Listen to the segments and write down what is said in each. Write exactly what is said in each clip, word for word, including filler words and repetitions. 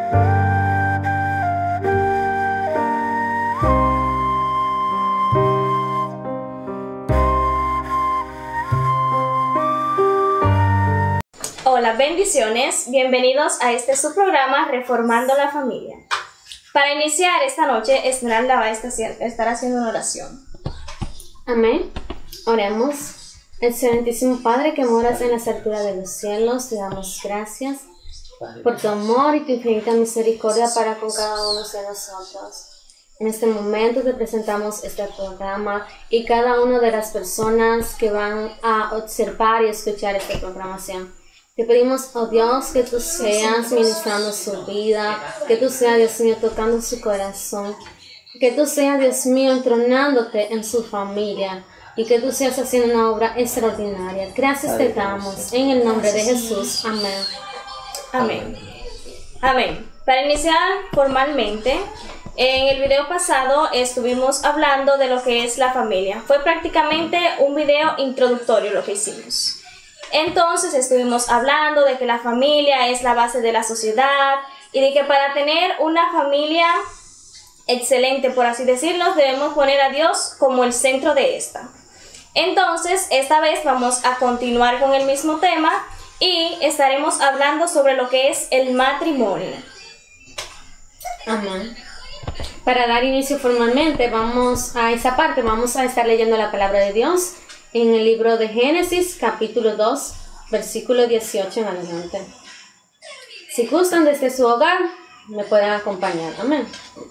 Hola, bendiciones, bienvenidos a este su programa Reformando la Familia. Para iniciar esta noche, Esmeralda va a estar haciendo una oración. Amén. Oremos. Excelentísimo Padre que moras en las alturas de los cielos, te damos gracias por tu amor y tu infinita misericordia para con cada uno de nosotros. En este momento te presentamos este programa y cada una de las personas que van a observar y escuchar esta programación. Te pedimos, oh Dios, que tú seas ministrando su vida, que tú seas, Dios mío, tocando su corazón, que tú seas, Dios mío, entronándote en su familia y que tú seas haciendo una obra extraordinaria. Gracias te damos en el nombre de Jesús. Amén. Amén. Amén. Para iniciar formalmente, en el video pasado estuvimos hablando de lo que es la familia. Fue prácticamente un video introductorio lo que hicimos. Entonces estuvimos hablando de que la familia es la base de la sociedad y de que para tener una familia excelente, por así decirlo, debemos poner a Dios como el centro de esta. Entonces, esta vez vamos a continuar con el mismo tema y estaremos hablando sobre lo que es el matrimonio. Amén. Para dar inicio formalmente, vamos a esa parte, vamos a estar leyendo la palabra de Dios en el libro de Génesis, capítulo dos, versículo dieciocho en adelante. Si gustan desde su hogar, me pueden acompañar. Amén.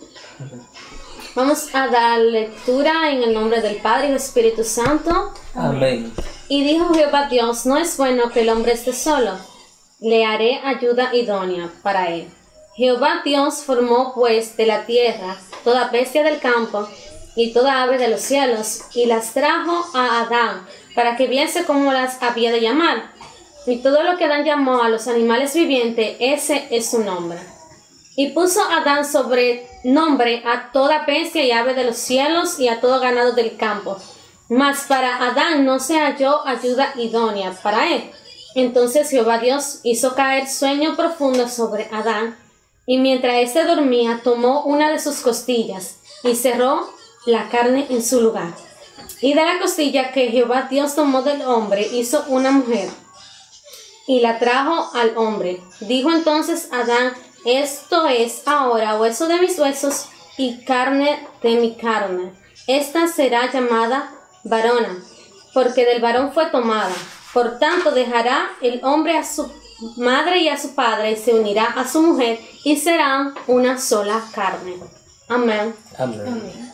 Vamos a dar lectura en el nombre del Padre y del Espíritu Santo. Amén. Y dijo Jehová Dios, no es bueno que el hombre esté solo, le haré ayuda idónea para él. Jehová Dios formó pues de la tierra toda bestia del campo y toda ave de los cielos, y las trajo a Adán, para que viese cómo las había de llamar. Y todo lo que Adán llamó a los animales vivientes, ese es su nombre. Y puso Adán sobre nombre a toda bestia y ave de los cielos, y a todo ganado del campo. Mas para Adán no se halló ayuda idónea para él. Entonces Jehová Dios hizo caer sueño profundo sobre Adán, y mientras éste dormía, tomó una de sus costillas, y cerró la carne en su lugar. Y de la costilla que Jehová Dios tomó del hombre, hizo una mujer, y la trajo al hombre. Dijo entonces Adán, esto es ahora hueso de mis huesos y carne de mi carne. Esta será llamada varona, porque del varón fue tomada. Por tanto dejará el hombre a su madre y a su padre, y se unirá a su mujer, y serán una sola carne. Amén. Amén. Amén.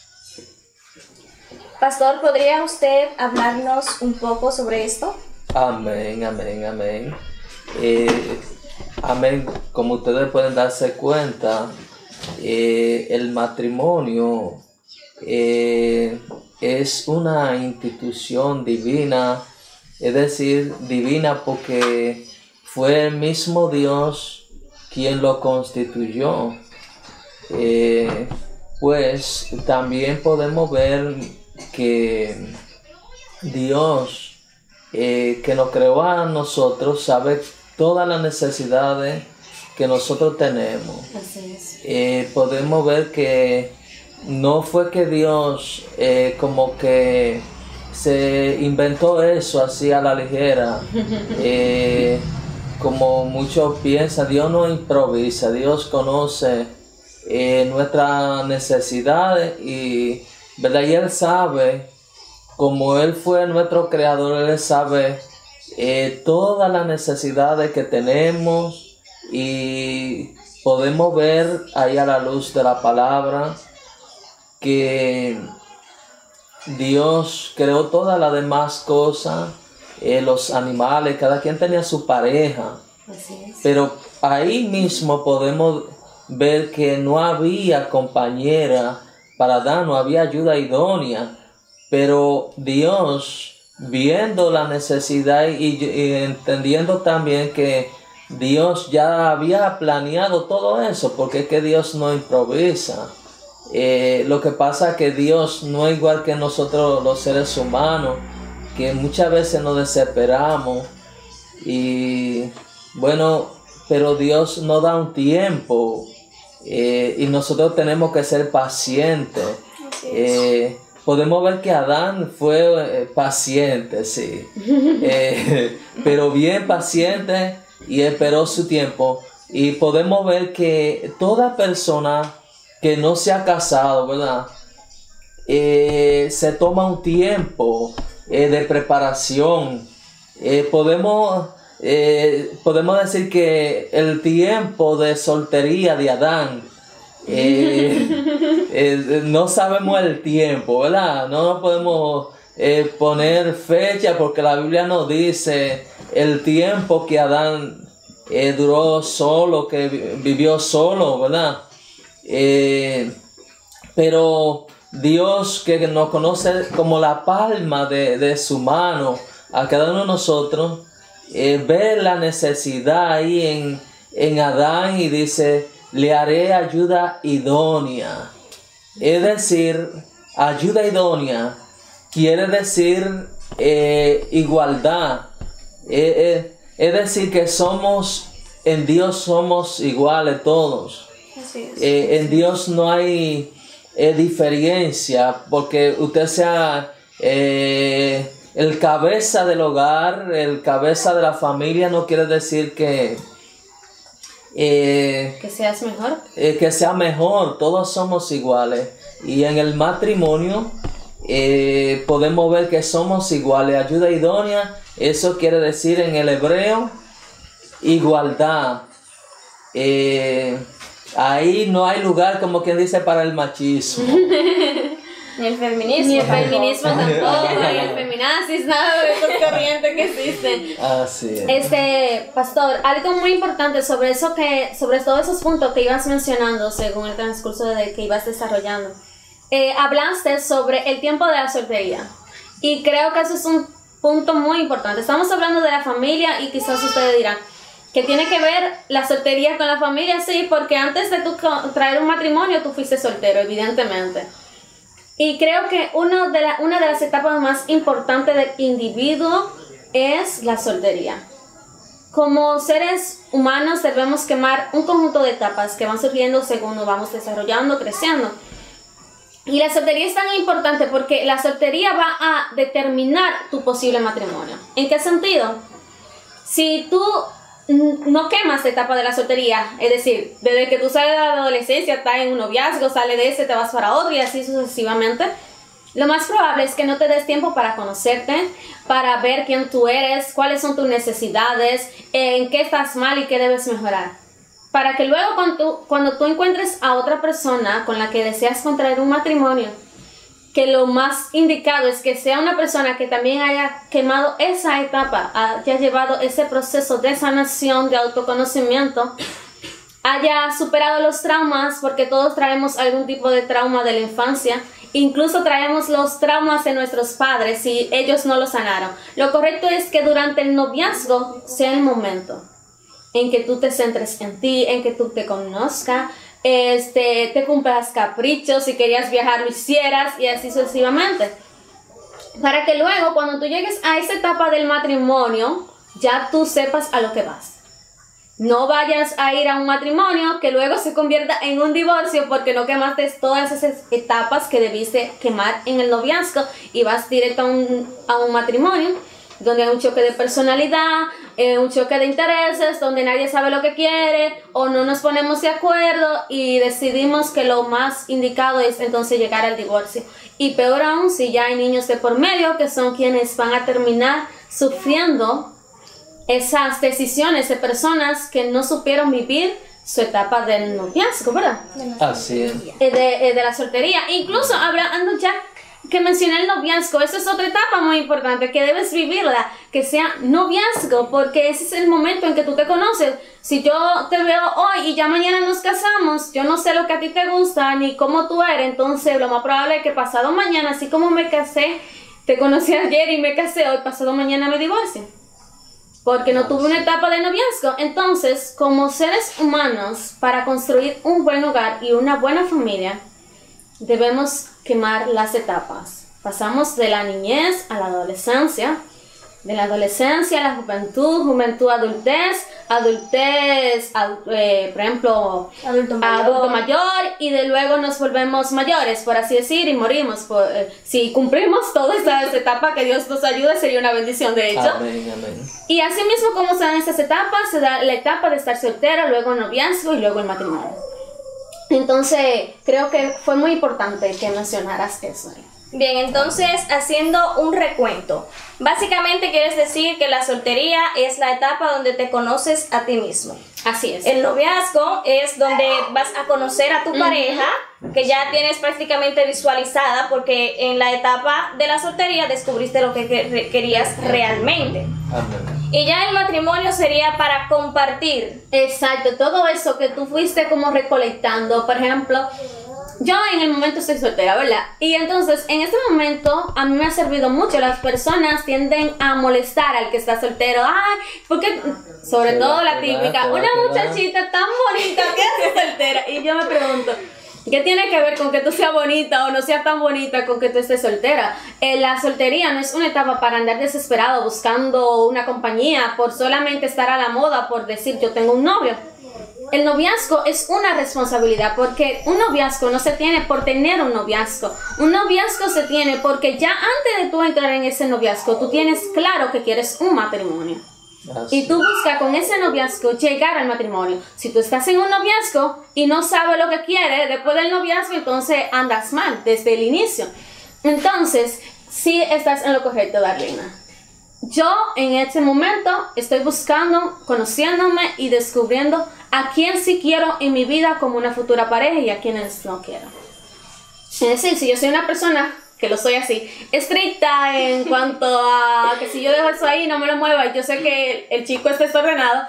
Pastor, ¿podría usted hablarnos un poco sobre esto? Amén, amén, amén. Eh, amén. Como ustedes pueden darse cuenta, eh, el matrimonio eh, es una institución divina, es decir, divina porque fue el mismo Dios quien lo constituyó. Eh, pues también podemos ver que Dios eh, que nos creó a nosotros sabe todas las necesidades que nosotros tenemos. Así es. Eh, podemos ver que no fue que Dios eh, como que se inventó eso así a la ligera, eh, como muchos piensan. Dios no improvisa, Dios conoce eh, nuestras necesidades y ¿verdad? Y Él sabe, como Él fue nuestro creador, Él sabe eh, todas las necesidades que tenemos, y podemos ver ahí a la luz de la palabra que Dios creó todas las demás cosas, eh, los animales, cada quien tenía su pareja. Así es. Pero ahí mismo podemos ver que no había compañera para Adán, no había ayuda idónea, pero Dios, viendo la necesidad y, y entendiendo también que Dios ya había planeado todo eso, porque es que Dios no improvisa. Eh, lo que pasa es que Dios no es igual que nosotros los seres humanos, que muchas veces nos desesperamos y bueno, pero Dios nos da un tiempo eh, y nosotros tenemos que ser pacientes. Eh, podemos ver que Adán fue eh, paciente, sí, eh, pero bien paciente y esperó su tiempo. Y podemos ver que toda persona que no se ha casado, ¿verdad? Eh, se toma un tiempo eh, de preparación. Eh, podemos, eh, podemos decir que el tiempo de soltería de Adán, eh, eh, no sabemos el tiempo, ¿verdad? No nos podemos eh, poner fecha porque la Biblia nos dice el tiempo que Adán eh, duró solo, que vivió solo, ¿verdad? Eh, pero Dios, que nos conoce como la palma de, de su mano a cada uno de nosotros, eh, ve la necesidad ahí en, en Adán y dice, le haré ayuda idónea. Es decir, ayuda idónea quiere decir eh, igualdad. Eh, eh, es decir, que somos, en Dios somos iguales todos. Así es. Eh, en Dios no hay eh, diferencia, porque usted sea eh, el cabeza del hogar, el cabeza de la familia, no quiere decir que eh, Que seas mejor. eh, que sea mejor. Todos somos iguales, y en el matrimonio eh, podemos ver que somos iguales. Ayuda idónea, eso quiere decir en el hebreo igualdad. eh, Ahí no hay lugar, como quien dice, para el machismo. Ni el feminismo. Ni el tampoco. feminismo tampoco, ni el feminazis, nada de esas corrientes que existen. Así es. Este, pastor, algo muy importante sobre eso que, sobre todos esos puntos que ibas mencionando según el transcurso de que ibas desarrollando. Eh, hablaste sobre el tiempo de la soltería. Y creo que eso es un punto muy importante. Estamos hablando de la familia y quizás ustedes dirán, ¿qué tiene que ver la soltería con la familia? Sí, porque antes de tú traer un matrimonio, tú fuiste soltero, evidentemente. Y creo que uno de la, una de las etapas más importantes del individuo es la soltería. Como seres humanos debemos quemar un conjunto de etapas que van surgiendo según nos vamos desarrollando, creciendo. Y la soltería es tan importante porque la soltería va a determinar tu posible matrimonio. ¿En qué sentido? Si tú no quemas la etapa de la soltería, es decir, desde que tú sales de la adolescencia, estás en un noviazgo, sales de ese, te vas para otro y así sucesivamente, lo más probable es que no te des tiempo para conocerte, para ver quién tú eres, cuáles son tus necesidades, en qué estás mal y qué debes mejorar. Para que luego cuando tú, cuando tú encuentres a otra persona con la que deseas contraer un matrimonio, que lo más indicado es que sea una persona que también haya quemado esa etapa, haya llevado ese proceso de sanación, de autoconocimiento, haya superado los traumas, porque todos traemos algún tipo de trauma de la infancia, incluso traemos los traumas de nuestros padres y ellos no los sanaron. Lo correcto es que durante el noviazgo sea el momento en que tú te centres en ti, en que tú te conozcas, Este, te cumplas caprichos, si querías viajar lo hicieras y así sucesivamente, para que luego cuando tú llegues a esa etapa del matrimonio ya tú sepas a lo que vas. No vayas a ir a un matrimonio que luego se convierta en un divorcio porque no quemaste todas esas etapas que debiste quemar en el noviazgo y vas directo a un, a un matrimonio donde hay un choque de personalidad, eh, un choque de intereses, donde nadie sabe lo que quiere o no nos ponemos de acuerdo y decidimos que lo más indicado es entonces llegar al divorcio. Y peor aún si ya hay niños de por medio que son quienes van a terminar sufriendo esas decisiones de personas que no supieron vivir su etapa del noviazgo, ¿verdad? Así es. Eh, de, eh, de la soltería. Incluso hablando ya que mencioné el noviazgo, esa es otra etapa muy importante que debes vivirla, que sea noviazgo, porque ese es el momento en que tú te conoces. Si yo te veo hoy y ya mañana nos casamos, yo no sé lo que a ti te gusta ni cómo tú eres, entonces lo más probable es que pasado mañana, así como me casé, te conocí ayer y me casé hoy, pasado mañana me divorcio, porque no tuve una etapa de noviazgo. Entonces, como seres humanos, para construir un buen hogar y una buena familia, debemos quemar las etapas. Pasamos de la niñez a la adolescencia, de la adolescencia a la juventud, juventud, adultez, adultez, ad- eh, por ejemplo, Adulto mayor. adulto mayor, y de luego nos volvemos mayores, por así decir, y morimos. Por, eh, si cumplimos todas estas etapas, que Dios nos ayude, sería una bendición, de hecho. Amén, amén. Y así mismo como se dan estas etapas, se da la etapa de estar soltera, luego el noviazgo y luego el matrimonio. Entonces, creo que fue muy importante que mencionaras eso. Bien, entonces, haciendo un recuento, básicamente quieres decir que la soltería es la etapa donde te conoces a ti mismo. Así es. El noviazgo es donde vas a conocer a tu Ujú. pareja, que ya tienes prácticamente visualizada, porque en la etapa de la soltería descubriste lo que que- querías realmente. Amén. Y ya el matrimonio sería para compartir. Exacto, todo eso que tú fuiste como recolectando, por ejemplo, yo en el momento estoy soltera, ¿verdad? Y entonces en este momento a mí me ha servido mucho. Las personas tienden a molestar al que está soltero. Ay, porque sobre Te todo va, la te va, típica, te va, una te va. muchachita tan bonita que hace soltera. Y yo me pregunto, ¿qué tiene que ver con que tú seas bonita o no seas tan bonita con que tú estés soltera? Eh, la soltería no es una etapa para andar desesperado buscando una compañía por solamente estar a la moda, por decir yo tengo un novio. El noviazgo es una responsabilidad, porque un noviazgo no se tiene por tener un noviazgo. Un noviazgo se tiene porque ya antes de tú entrar en ese noviazgo, tú tienes claro que quieres un matrimonio. Así. Y tú buscas con ese noviazgo llegar al matrimonio. Si tú estás en un noviazgo y no sabes lo que quieres después del noviazgo, entonces andas mal desde el inicio. Entonces, sí estás en lo correcto, Darlena. Yo en este momento estoy buscando, conociéndome y descubriendo a quién sí quiero en mi vida como una futura pareja y a quienes no quiero. Es decir, si yo soy una persona, que lo soy así, estricta en cuanto a que si yo dejo eso ahí no me lo mueva y yo sé que el chico está desordenado,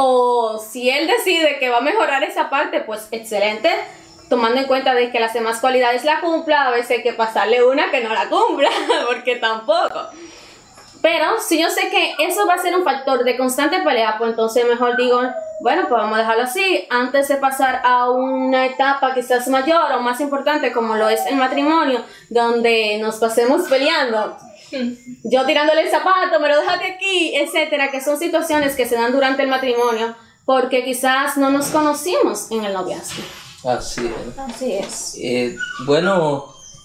o si él decide que va a mejorar esa parte, pues excelente, tomando en cuenta de que las demás cualidades la cumpla, a veces hay que pasarle una que no la cumpla, porque tampoco. Pero si yo sé que eso va a ser un factor de constante pelea, pues entonces mejor digo, bueno, pues vamos a dejarlo así, antes de pasar a una etapa quizás mayor o más importante como lo es el matrimonio, donde nos pasemos peleando, yo tirándole el zapato, me lo dejaste aquí, etcétera, que son situaciones que se dan durante el matrimonio porque quizás no nos conocimos en el noviazgo. Así es. Así es. Eh, bueno,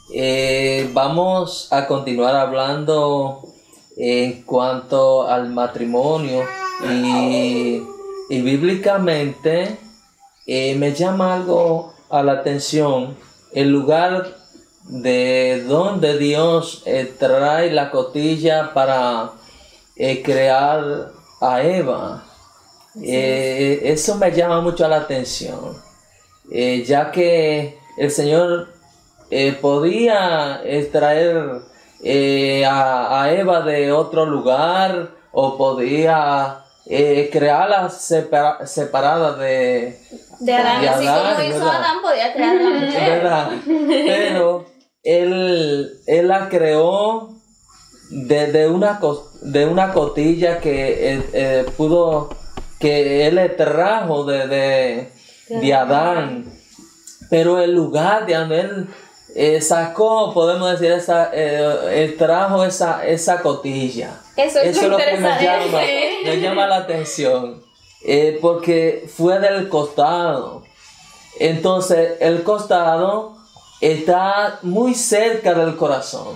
eh, vamos a continuar hablando en cuanto al matrimonio y, y bíblicamente eh, me llama algo a la atención el lugar de donde Dios eh, trae la cotilla para eh, crear a Eva. Eh, eso me llama mucho la atención, eh, ya que el Señor eh, podía extraer Eh, a, a Eva de otro lugar o podía eh, crearla separa, separada de, De Adán, de así Adán, como hizo ¿verdad? Adán, podía crear a la mujer. ¿verdad? Pero él, él la creó de, de, una, cos- de una cotilla que eh, eh, pudo, que él le trajo de, de, de Adán, pero el lugar de donde él Eh, sacó, podemos decir, esa, eh, él trajo esa, esa cotilla. Eso es Eso es lo lo que me interesante. llama, me llama la atención, eh, porque fue del costado. Entonces, el costado está muy cerca del corazón.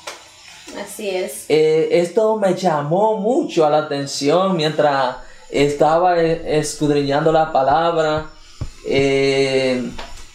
Así es. Eh, esto me llamó mucho a la atención mientras estaba eh, escudriñando la palabra. Eh,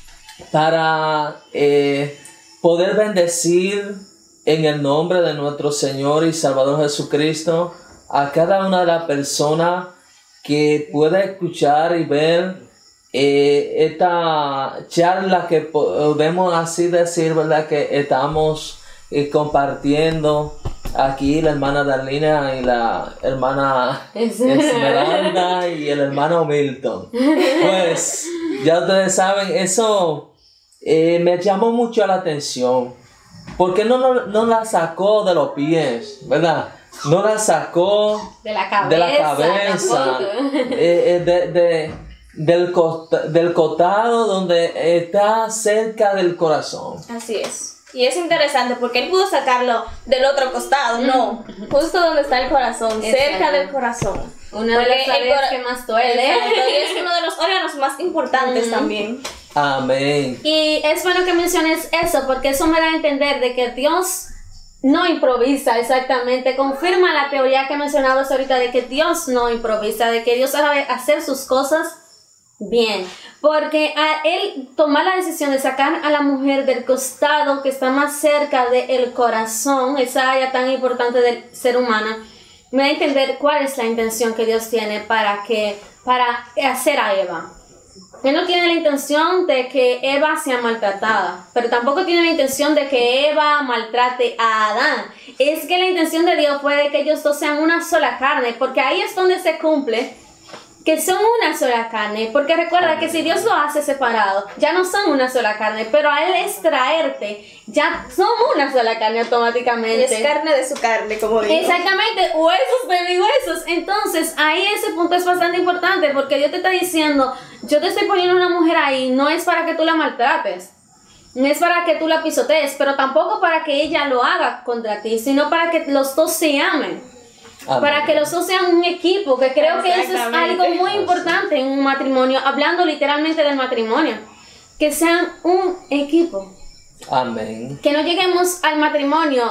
para eh, poder bendecir en el nombre de nuestro Señor y Salvador Jesucristo a cada una de las personas que pueda escuchar y ver eh, esta charla que podemos así decir, ¿verdad? Que estamos eh, compartiendo aquí la hermana Darlena y la hermana Esmeralda y el hermano Milton. Pues ya ustedes saben, eso eh, me llamó mucho la atención, porque no, no, no la sacó de los pies, ¿verdad? No la sacó De la cabeza. de la cabeza, tampoco. eh, eh, de, de, del, costa, del costado donde está cerca del corazón. Así es. Y es interesante porque él pudo sacarlo del otro costado, no, justo donde está el corazón, cerca Exacto. del corazón. Una de las áreas que más duele. Exacto, y es uno de los órganos más importantes mm. también. Amén. Y es bueno que menciones eso, porque eso me da a entender de que Dios no improvisa exactamente. Confirma la teoría que mencionabas ahorita de que Dios no improvisa, de que Dios sabe hacer sus cosas bien. Porque a él tomar la decisión de sacar a la mujer del costado que está más cerca del corazón, esa área tan importante del ser humano, me da a entender cuál es la intención que Dios tiene para, que, para hacer a Eva. Él no tiene la intención de que Eva sea maltratada, pero tampoco tiene la intención de que Eva maltrate a Adán. Es que la intención de Dios fue de que ellos dos sean una sola carne, porque ahí es donde se cumple que son una sola carne, porque recuerda que si Dios lo hace separado, ya no son una sola carne, pero a él extraerte, ya son una sola carne automáticamente. Y es carne de su carne, como digo. Exactamente, huesos de mis huesos. Entonces, ahí ese punto es bastante importante, porque Dios te está diciendo, yo te estoy poniendo una mujer ahí, no es para que tú la maltrates, no es para que tú la pisotees, pero tampoco para que ella lo haga contra ti, sino para que los dos se amen. Amén. Para que los dos sean un equipo, que creo que eso es algo muy importante en un matrimonio, hablando literalmente del matrimonio, que sean un equipo. Amén. Que no lleguemos al matrimonio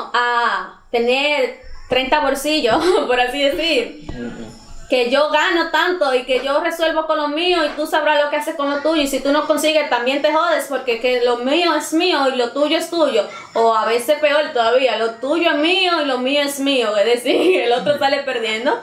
a tener treinta bolsillos, por así decir. Uh-huh. Que yo gano tanto y que yo resuelvo con lo mío y tú sabrás lo que haces con lo tuyo, y si tú no consigues también te jodes, porque que lo mío es mío y lo tuyo es tuyo, o a veces peor todavía, lo tuyo es mío y lo mío es mío, es decir, el otro sale perdiendo.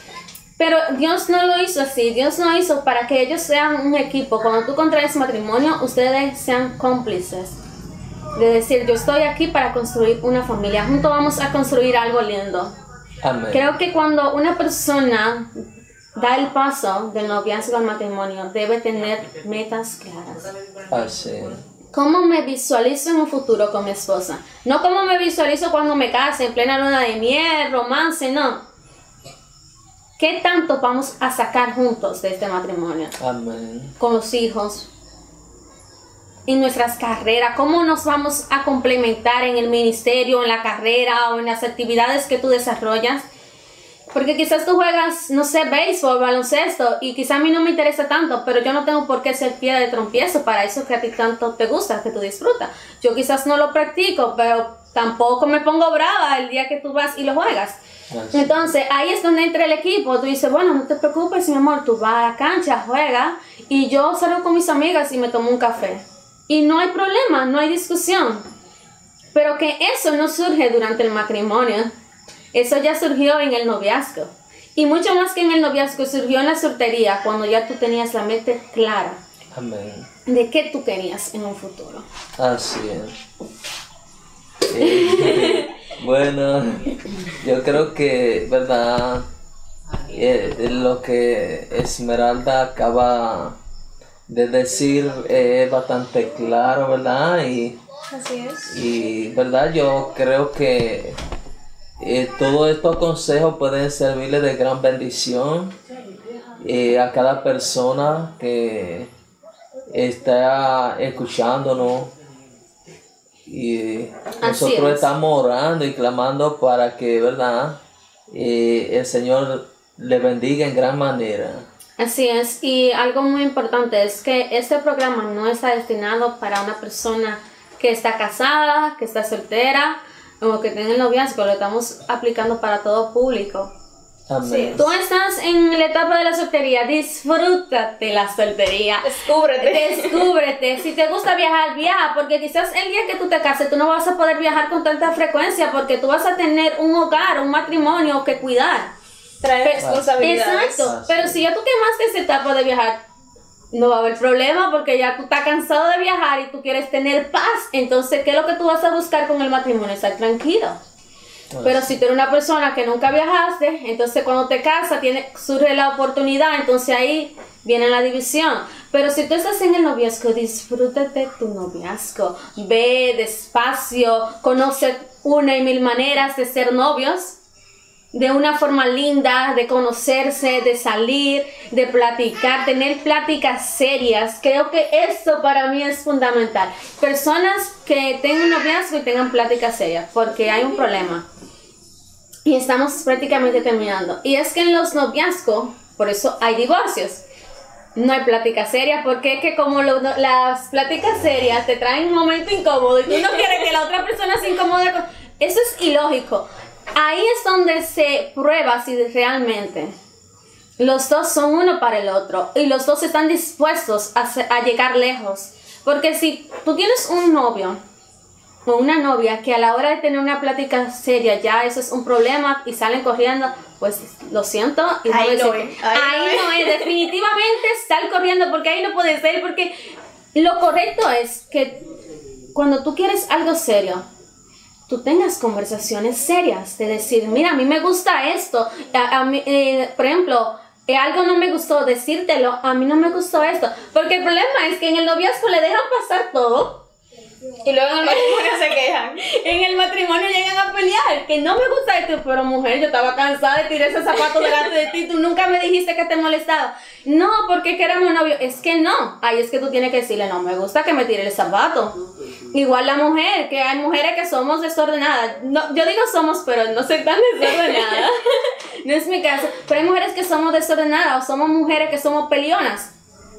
Pero Dios no lo hizo así. Dios no hizo para que ellos sean un equipo. Cuando tú contraes matrimonio, ustedes sean cómplices, de decir, yo estoy aquí para construir una familia, juntos vamos a construir algo lindo. Amén. Creo que cuando una persona da el paso del noviazgo al matrimonio, debe tener metas claras. Así. ¿Cómo me visualizo en un futuro con mi esposa? No cómo me visualizo cuando me case, en plena luna de miel, romance, no. ¿Qué tanto vamos a sacar juntos de este matrimonio? Amén. Con los hijos, en nuestras carreras, cómo nos vamos a complementar en el ministerio, en la carrera o en las actividades que tú desarrollas. Porque quizás tú juegas, no sé, béisbol, baloncesto, y quizás a mí no me interesa tanto, pero yo no tengo por qué ser pie de trompiezo para eso que a ti tanto te gusta, que tú disfrutas. Yo quizás no lo practico, pero tampoco me pongo brava el día que tú vas y lo juegas. Así. Entonces, ahí es donde entra el equipo. Tú dices, bueno, no te preocupes, mi amor, tú vas a la cancha, juega, y yo salgo con mis amigas y me tomo un café. Y no hay problema, no hay discusión. Pero que eso no surge durante el matrimonio. Eso ya surgió en el noviazgo. Y mucho más que en el noviazgo, surgió en la soltería, cuando ya tú tenías la mente clara. Amén. De qué tú querías en un futuro. Así es. Eh, bueno, yo creo que, ¿verdad? Eh, lo que Esmeralda acaba de decir es bastante claro, ¿verdad? Y, así es. Y, ¿verdad? Yo creo que eh, todos estos consejos pueden servirle de gran bendición eh, a cada persona que está escuchándonos. Y nosotros estamos orando y clamando para que, ¿verdad? Eh, el Señor le bendiga en gran manera. Así es, y algo muy importante es que este programa no está destinado para una persona que está casada, que está soltera o que tiene el noviazgo. Lo estamos aplicando para todo público. Amén. Sí. Tú estás en la etapa de la soltería, disfrútate la soltería. Descúbrete. Descúbrete. Si te gusta viajar, viaja, porque quizás el día que tú te cases tú no vas a poder viajar con tanta frecuencia porque tú vas a tener un hogar, un matrimonio que cuidar. Traer responsabilidades. Exacto, pero si ya tú quemaste esa etapa de viajar, no va a haber problema porque ya tú estás cansado de viajar y tú quieres tener paz. Entonces, ¿qué es lo que tú vas a buscar con el matrimonio? Estar tranquilo. Pero si tú eres una persona que nunca viajaste, entonces cuando te casas tiene, surge la oportunidad, entonces ahí viene la división. Pero si tú estás en el noviazgo, disfrútate tu noviazgo. Ve despacio, conoce una y mil maneras de ser novios. De una forma linda, de conocerse, de salir, de platicar, tener pláticas serias. Creo que eso para mí es fundamental. Personas que tengan noviazgo y tengan pláticas serias, porque hay un problema. y estamos prácticamente terminando. Y es que en los noviazgos, por eso hay divorcios. No hay plática seria, porque es que como lo, no, las pláticas serias te traen un momento incómodo y tú no quieres que la otra persona se incomode con... Eso es ilógico. Ahí es donde se prueba si realmente los dos son uno para el otro y los dos están dispuestos a, a llegar lejos. Porque si tú tienes un novio o una novia que a la hora de tener una plática seria ya eso es un problema y salen corriendo, pues lo siento. Y ahí no no es, es. ahí, ahí no es, definitivamente sal corriendo porque ahí no puede ser, porque lo correcto es que cuando tú quieres algo serio, tú tengas conversaciones serias, de decir, mira, a mí me gusta esto, a, a mí, eh, por ejemplo, eh, algo no me gustó, decírtelo, a mí no me gustó esto, porque el problema es que en el noviazgo le dejan pasar todo, y luego en el matrimonio se quejan. en el matrimonio llegan a pelear, que no me gusta esto, pero mujer, yo estaba cansada de tirar ese zapato delante de ti, tú nunca me dijiste que te molestaba. No, porque queremos novio, es que no, ahí es que tú tienes que decirle, no me gusta que me tire el zapato. Igual la mujer, que hay mujeres que somos desordenadas, no, yo digo somos, pero no soy tan desordenada, no es mi caso, pero hay mujeres que somos desordenadas, o somos mujeres que somos peleonas,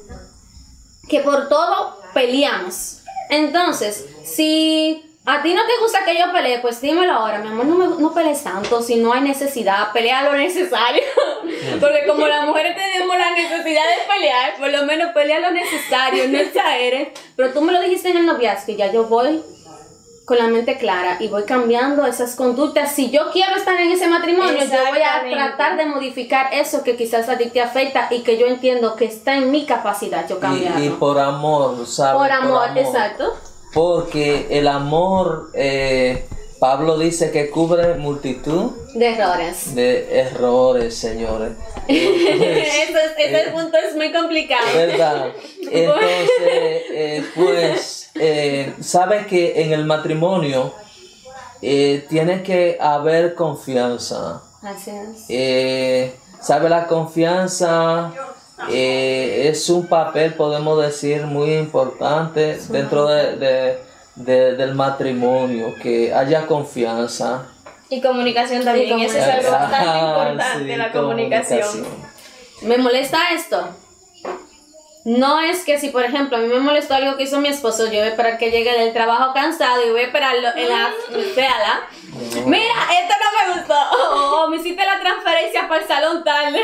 que por todo peleamos. Entonces, si a ti no te gusta que yo pelee, pues dímelo ahora, mi amor, no, me, no pelees tanto, si no hay necesidad, pelea lo necesario, porque como las mujeres tenemos la necesidad de pelear, por lo menos pelea lo necesario, no exageres, pero tú me lo dijiste en el noviazgo y ya yo voy con la mente clara y voy cambiando esas conductas. Si yo quiero estar en ese matrimonio, yo voy a tratar de modificar eso que quizás a ti te afecta y que yo entiendo que está en mi capacidad yo cambiarlo. Y, y por amor, ¿sabes? Por amor, por amor, exacto. Porque el amor, eh, Pablo dice que cubre multitud de errores. De errores, señores. Entonces, Eso es, ese eh, punto es muy complicado. ¿Verdad? Entonces, eh, pues, eh, sabes que en el matrimonio eh, tiene que haber confianza. Así es. Eh, ¿Sabe? La confianza eh, es un papel, podemos decir, muy importante sí. dentro de, de, de, del matrimonio, que haya confianza. Y comunicación también, y comunicación. Eso es algo bastante importante, sí, la comunicación. comunicación. ¿Me molesta esto? No es que si, por ejemplo, a mí me molestó algo que hizo mi esposo, yo voy a esperar que llegue del trabajo cansado y voy a esperarlo en la sala. No. Mira, esto no me gustó. Oh, oh, me hiciste la transferencia para el salón tarde.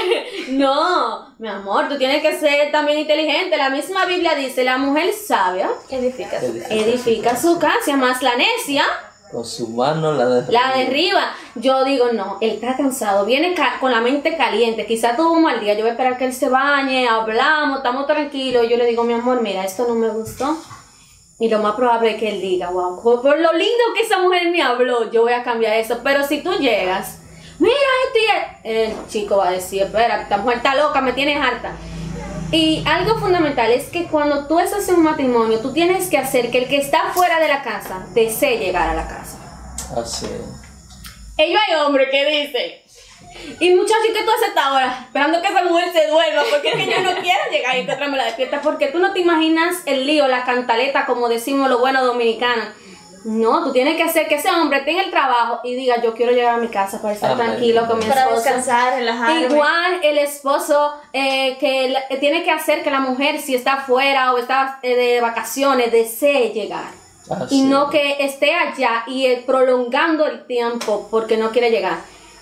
No, mi amor, tú tienes que ser también inteligente. La misma Biblia dice, la mujer sabia edifica su casa. Edifica su casa, más la necia con su mano la derriba. La derriba. Yo digo, no, él está cansado, viene ca con la mente caliente, quizás tuvo un mal día, yo voy a esperar que él se bañe, hablamos, estamos tranquilos, yo le digo, mi amor, mira, esto no me gustó. Y lo más probable es que él diga, wow, por lo lindo que esa mujer me habló, yo voy a cambiar eso. Pero si tú llegas, mira esto y el chico va a decir, espera, esta mujer está loca, me tienes harta. Y algo fundamental es que cuando tú estás en un matrimonio, tú tienes que hacer que el que está fuera de la casa desee llegar a la casa. Así es. Ellos hay hombres que dicen, y muchachos, ¿qué tú haces hasta ahora? Esperando que esa mujer se duerma, porque es que yo no quiero llegar y que otra me la despierta, porque tú no te imaginas el lío, la cantaleta, como decimos los buenos dominicanos. No, tú tienes que hacer que ese hombre tenga el trabajo y diga, yo quiero llegar a mi casa para estar Amén. tranquilo con mi esposo. Para descansar, relajarme. Igual el esposo eh, que la, tiene que hacer que la mujer, si está afuera o está eh, de vacaciones, desee llegar. Ah, y sí. no que esté allá y eh, prolongando el tiempo porque no quiere llegar.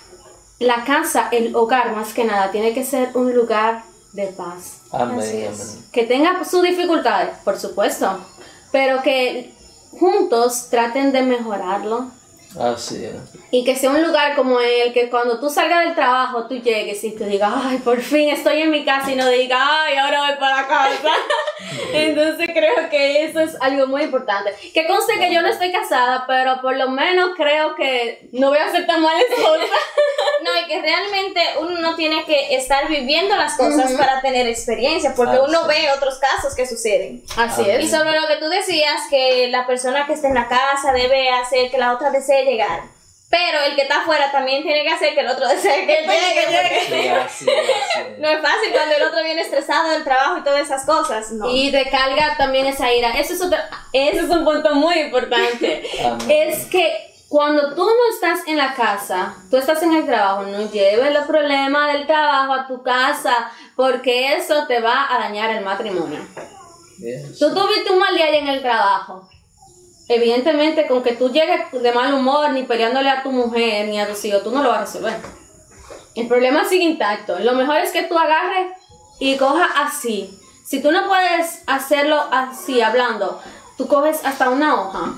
La casa, el hogar, más que nada, tiene que ser un lugar de paz. Amén, amén. Que tenga sus dificultades, por supuesto, pero que juntos traten de mejorarlo. Así es. Y que sea un lugar como el que cuando tú salgas del trabajo tú llegues y te digas, ay, por fin estoy en mi casa, y no digas, ay, ahora voy para casa. Entonces creo que eso es algo muy importante. Que conste que yo no estoy casada, pero por lo menos creo que no voy a ser tan mala esposa. No, y que realmente uno no tiene que estar viviendo las cosas uh-huh. para tener experiencia, porque ah, uno sí. ve otros casos que suceden. Así ah, es. Y sobre lo que tú decías, que la persona que está en la casa debe hacer que la otra desee llegar. Pero el que está afuera también tiene que hacer que el otro desee que llegue. Sí, así, así. No es fácil cuando el otro viene estresado del trabajo y todas esas cosas. No. Y descarga también esa ira. Eso es, otro, eso es un punto muy importante. Es que cuando tú no estás en la casa, tú estás en el trabajo, no lleves los problemas del trabajo a tu casa, porque eso te va a dañar el matrimonio. Yes. Tú tuviste un mal día en el trabajo. Evidentemente, con que tú llegues de mal humor, ni peleándole a tu mujer, ni a tus hijos, tú no lo vas a resolver. El problema sigue intacto. Lo mejor es que tú agarres y cojas así. Si tú no puedes hacerlo así, hablando, tú coges hasta una hoja.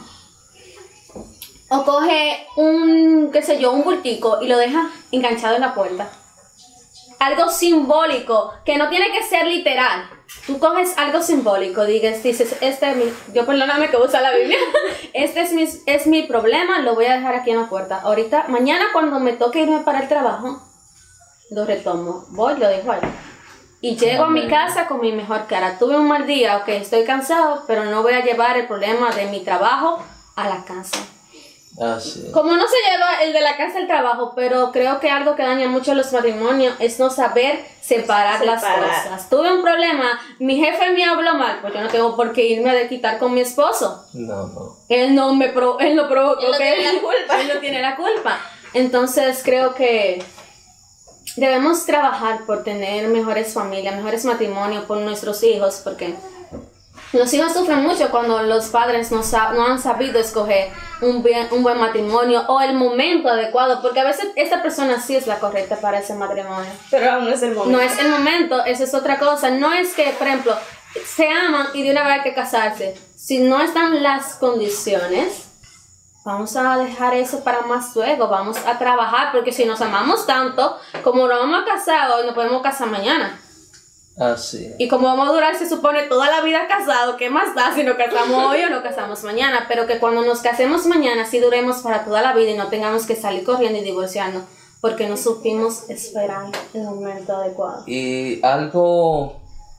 O coge un, qué sé yo, un bultico y lo dejas enganchado en la puerta. Algo simbólico, que no tiene que ser literal. Tú coges algo simbólico, dices, dices este es mi, yo perdóname que usa la Biblia, este es mi, es mi problema, lo voy a dejar aquí en la puerta. Ahorita, mañana cuando me toque irme para el trabajo, lo retomo, voy, lo dejo ahí. Y llego a mi casa con mi mejor cara. Tuve un mal día, ok, estoy cansado, pero no voy a llevar el problema de mi trabajo a la casa. Ah, sí. Como no se lleva el de la casa al trabajo, pero creo que algo que daña mucho los matrimonios es no saber separar, separar las cosas. Tuve un problema, mi jefe me habló mal, pues yo no tengo por qué irme a desquitar con mi esposo. No, no. Él no me pro, él no provocó, él no que tiene la culpa. Él no tiene la culpa. Entonces creo que debemos trabajar por tener mejores familias, mejores matrimonios por nuestros hijos, porque los hijos sufren mucho cuando los padres no, no han sabido escoger un, bien, un buen matrimonio o el momento adecuado, porque a veces esta persona sí es la correcta para ese matrimonio. Pero aún no es el momento. No es el momento, eso es otra cosa. No es que, por ejemplo, se aman y de una vez hay que casarse. Si no están las condiciones, vamos a dejar eso para más luego, vamos a trabajar, porque si nos amamos tanto, como nos vamos a casar hoy, nos podemos casar mañana. Así. Y como vamos a durar, se supone, toda la vida casado, ¿qué más da si nos casamos hoy o nos casamos mañana? Pero que cuando nos casemos mañana, sí duremos para toda la vida y no tengamos que salir corriendo y divorciarnos, porque no supimos esperar el momento adecuado. Y algo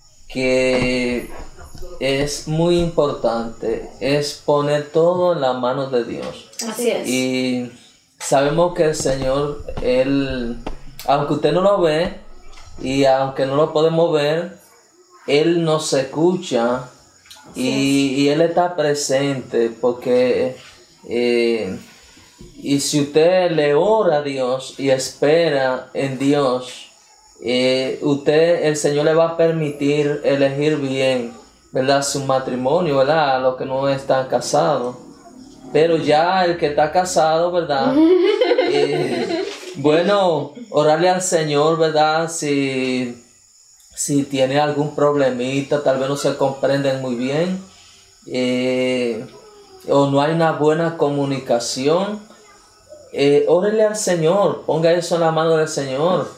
que es muy importante es poner todo en las manos de Dios. Así es. Y sabemos que el Señor, Él, aunque usted no lo ve, y aunque no lo podemos ver, Él nos escucha y, y Él está presente, porque eh, y si usted le ora a Dios y espera en Dios, eh, usted, el Señor le va a permitir elegir bien, ¿verdad? Su matrimonio, ¿verdad? A los que no están casados. Pero ya el que está casado, ¿verdad? Eh, bueno, orarle al Señor, ¿verdad? Si, si tiene algún problemita, tal vez no se comprenden muy bien, eh, o no hay una buena comunicación, eh, órele al Señor, ponga eso en la mano del Señor,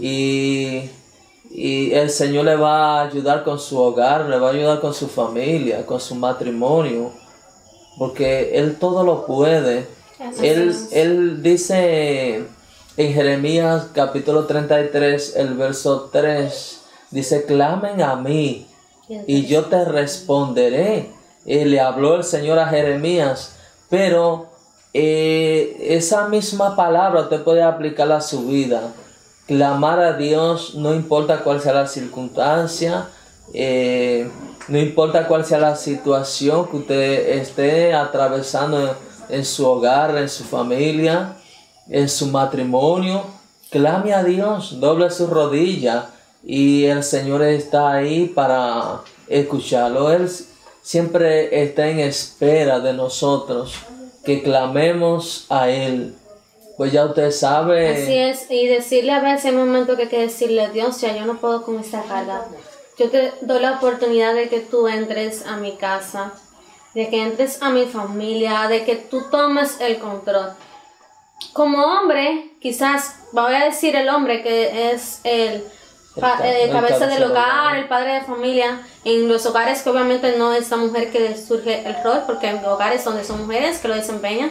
y, y el Señor le va a ayudar con su hogar, le va a ayudar con su familia, con su matrimonio, porque Él todo lo puede. Él, él dice en Jeremías capítulo treinta y tres, el verso tres, dice, clamen a mí y yo te responderé. Y le habló el Señor a Jeremías, pero eh, esa misma palabra usted puede aplicarla a su vida. Clamar a Dios, no importa cuál sea la circunstancia, eh, no importa cuál sea la situación que usted esté atravesando en su hogar, en su familia, en su matrimonio, clame a Dios, doble su rodilla y el Señor está ahí para escucharlo. Él siempre está en espera de nosotros, que clamemos a Él. Pues ya usted sabe. Así es, y decirle a veces en un momento que hay que decirle, Dios, ya yo no puedo con esta carga. Yo te doy la oportunidad de que tú entres a mi casa, de que entres a mi familia, de que tú tomes el control. Como hombre, quizás, voy a decir el hombre que es el, pa, el, el cabeza del hogar, el padre de familia, en los hogares que obviamente no es la mujer que le surge el rol, porque en hogares donde son mujeres que lo desempeñan,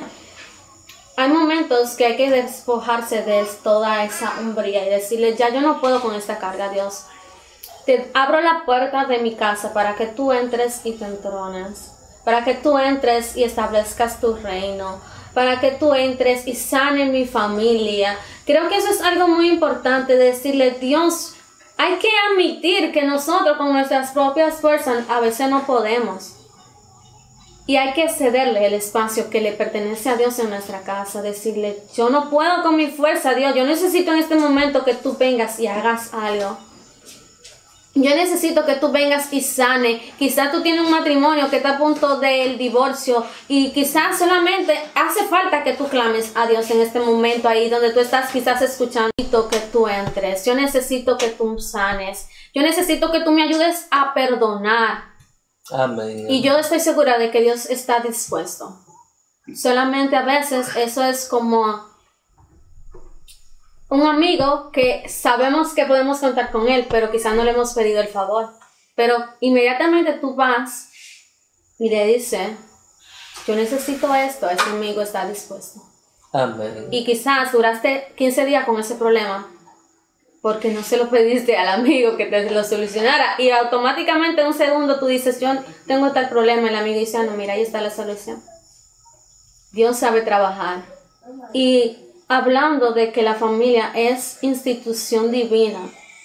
hay momentos que hay que despojarse de toda esa hombría y decirle, ya yo no puedo con esta carga, Dios. Te abro la puerta de mi casa para que tú entres y te entrones, para que tú entres y establezcas tu reino, para que tú entres y sane mi familia. Creo que eso es algo muy importante, decirle, Dios, hay que admitir que nosotros con nuestras propias fuerzas a veces no podemos. Y hay que cederle el espacio que le pertenece a Dios en nuestra casa. Decirle, yo no puedo con mi fuerza, Dios. Yo necesito en este momento que tú vengas y hagas algo. Yo necesito que tú vengas y sane. Quizás tú tienes un matrimonio que está a punto del divorcio. Y quizás solamente hace falta que tú clames a Dios en este momento ahí donde tú estás quizás escuchando. Necesito que tú entres. Yo necesito que tú sanes. Yo necesito que tú me ayudes a perdonar. Amén. Y yo estoy segura de que Dios está dispuesto. Solamente a veces eso es como un amigo que sabemos que podemos contar con él, pero quizás no le hemos pedido el favor. Pero inmediatamente tú vas y le dices, yo necesito esto, ese amigo está dispuesto. Amén. Y quizás duraste quince días con ese problema, porque no se lo pediste al amigo que te lo solucionara. Y automáticamente en un segundo tú dices, yo tengo tal problema. El amigo dice, ah, no, mira, ahí está la solución. Dios sabe trabajar. Y hablando de que la familia es institución divina,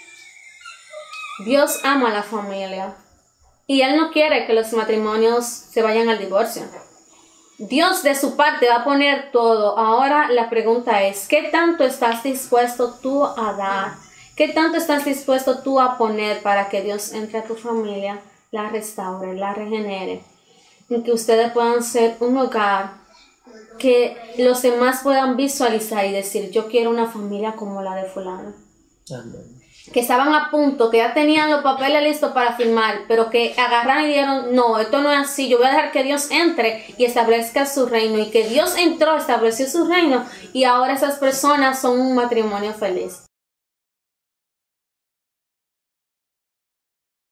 Dios ama a la familia. Y Él no quiere que los matrimonios se vayan al divorcio. Dios de su parte va a poner todo. Ahora la pregunta es, ¿qué tanto estás dispuesto tú a dar? ¿Qué tanto estás dispuesto tú a poner para que Dios entre a tu familia, la restaure, la regenere? Y que ustedes puedan ser un hogar que los demás puedan visualizar y decir, yo quiero una familia como la de fulano. Amén. Que estaban a punto, que ya tenían los papeles listos para firmar, pero que agarraron y dijeron, no, esto no es así, yo voy a dejar que Dios entre y establezca su reino. Y que Dios entró, estableció su reino y ahora esas personas son un matrimonio feliz.